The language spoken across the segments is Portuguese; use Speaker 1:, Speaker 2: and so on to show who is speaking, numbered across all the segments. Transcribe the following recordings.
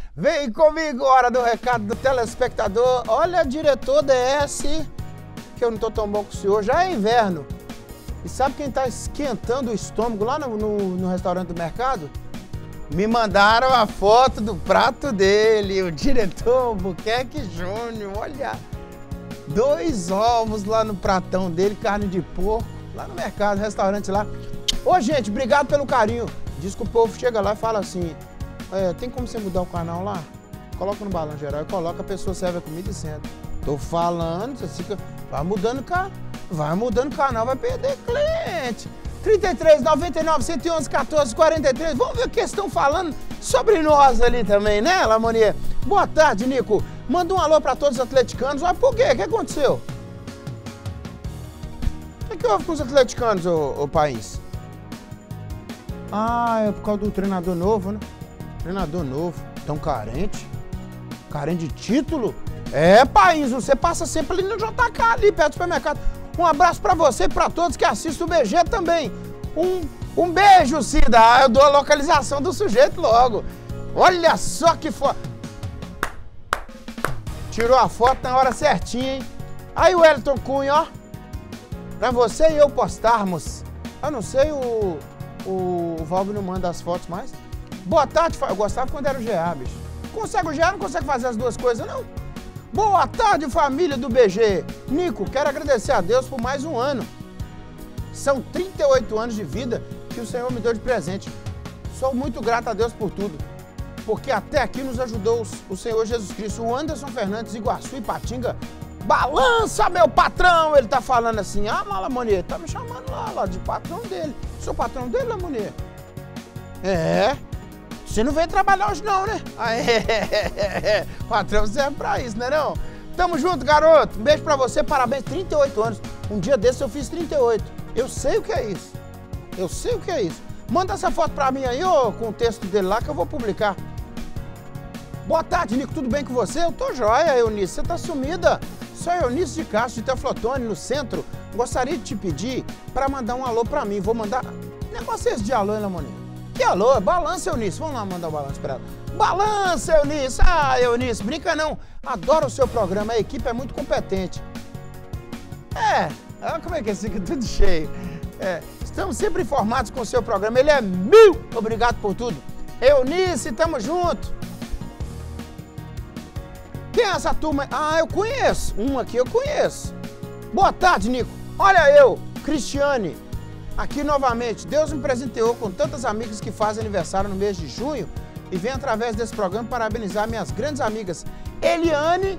Speaker 1: Vem comigo, hora do recado do telespectador. Olha, diretor DS, que eu não tô tão bom com o senhor, já é inverno. E sabe quem tá esquentando o estômago lá no restaurante do mercado? Me mandaram a foto do prato dele, o diretor Buquerque Júnior, olha. 2 ovos lá no pratão dele, carne de porco, lá no mercado, restaurante lá. Ô, gente, obrigado pelo carinho. Diz que o povo chega lá e fala assim, tem como você mudar o canal lá? Coloca no Balanço Geral, coloca, a pessoa serve a comida e senta. Tô falando, você fica, vai mudando o canal, vai perder cliente. 33, 99, 111, 14, 43. Vamos ver o que estão falando sobre nós ali também, né, Lamonier? Boa tarde, Nico. Manda um alô para todos os atleticanos. Mas por quê? O que aconteceu? O que houve com os atleticanos, ô país? Ah, é por causa do treinador novo, né? Treinador novo. Tão carente. Carente de título? É, país, você passa sempre ali no JK, ali perto do supermercado. Um abraço pra você e pra todos que assistem o BG também. Um beijo, Cida. Eu dou a localização do sujeito logo. Olha só que foto. Tirou a foto na hora certinha, hein? Aí o Wellington Cunha, ó. Pra você e eu postarmos. Eu não sei, o Valber não manda as fotos mais. Boa tarde, eu gostava quando era o GA, bicho. Consegue o GA, não consegue fazer as duas coisas, não? Boa tarde, família do BG. Nico, quero agradecer a Deus por mais um ano. São 38 anos de vida que o Senhor me deu de presente. Sou muito grato a Deus por tudo, porque até aqui nos ajudou o Senhor Jesus Cristo. O Anderson Fernandes, Iguaçu e Patinga. Balança, meu patrão! Ele tá falando assim, Lamonier, tá me chamando lá de patrão dele. Sou patrão dele, Lamonier? É. Você não veio trabalhar hoje não, né? Patrão serve pra isso, né não? Tamo junto, garoto. Um beijo pra você, parabéns, 38 anos. Um dia desse eu fiz 38. Eu sei o que é isso. Eu sei o que é isso. Manda essa foto pra mim aí, ó, com o texto dele lá que eu vou publicar. Boa tarde, Nico, tudo bem com você? Eu tô joia, Eunice, você tá sumida. Sou Eunice de Castro, de Teoflotone, no centro. Gostaria de te pedir pra mandar um alô pra mim. Vou mandar... Negócio esse de alô, hein, Lamonier? Que alô? Balança, Eunice. Vamos lá mandar o balanço pra ela. Balança, Eunice. Ah, Eunice, brinca não. Adoro o seu programa, a equipe é muito competente. Olha como é que fica tudo cheio. Estamos sempre informados com o seu programa. Ele é 1000. Obrigado por tudo. Eunice, tamo junto. Quem é essa turma? Ah, eu conheço. Um aqui eu conheço. Boa tarde, Nico. Olha eu, Cristiane. Aqui novamente, Deus me presenteou com tantas amigas que fazem aniversário no mês de junho e vem através desse programa parabenizar minhas grandes amigas Eliane,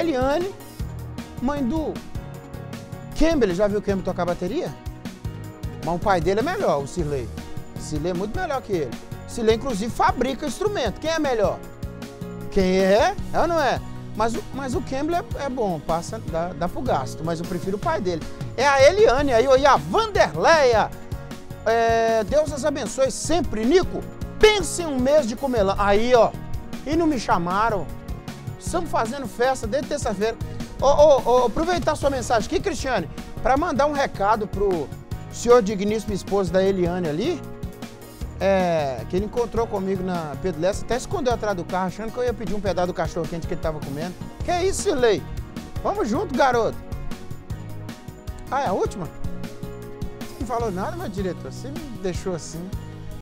Speaker 1: mãe do Campbell. Já viu o Campbell tocar bateria? Mas o pai dele é melhor, o Cirlei. Cirlei é muito melhor que ele. Cirlei, inclusive, fabrica instrumento. Quem é melhor? Quem é? É ou não é? Mas o Campbell é bom, passa, dá pro gasto, mas eu prefiro o pai dele. É a Eliane aí, e a Vanderleia. Deus as abençoe sempre. Nico, pense em um mês de comelão. Aí, ó, e não me chamaram. Estamos fazendo festa desde terça-feira. Aproveitar sua mensagem aqui, Cristiane, para mandar um recado pro senhor digníssimo esposo da Eliane ali. Que ele encontrou comigo na Pedro Lessa, até escondeu atrás do carro, achando que eu ia pedir um pedaço do cachorro quente que ele tava comendo. Que é isso, Cirlei? Vamos junto, garoto. Ah, é a última? Você não falou nada, meu diretor, você me deixou assim.